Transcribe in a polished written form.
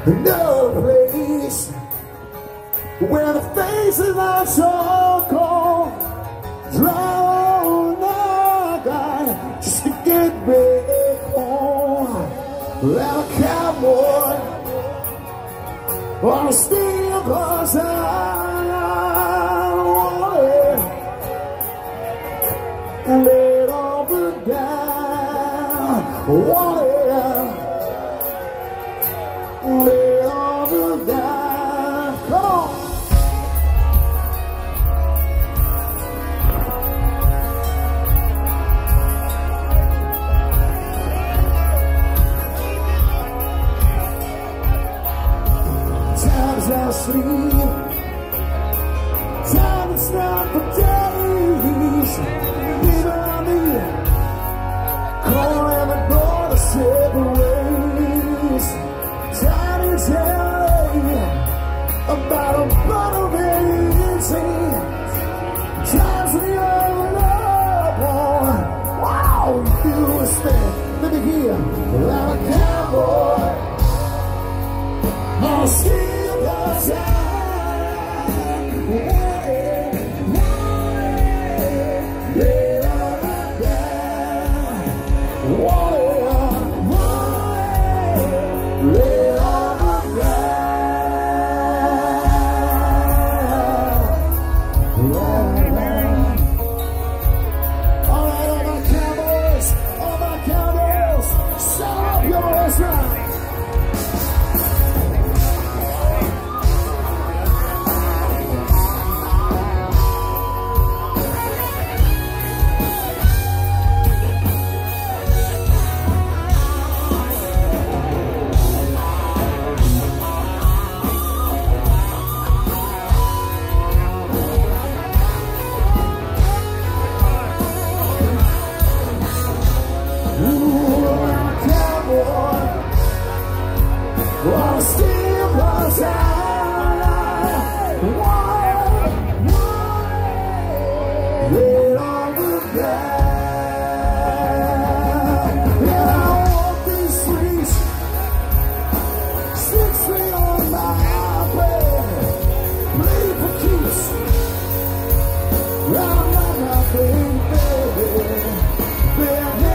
no place where the faces are so cold. Drown the guy just to get back home. Like a cowboy on a steel cause I want it. Lay it over down. Want it. Lay it over down. Come on. Times I sleep, time it's not for days. Even on me, calling the door to separate. Time to tell you about a bottle of insane. Times when you're loved one. Wow, you were stand. Let me hear like a cowboy. I'll steal the time. Lay on the ground. Lay on the ground. All right, all my cowboys, shout up your voice right. Yeah.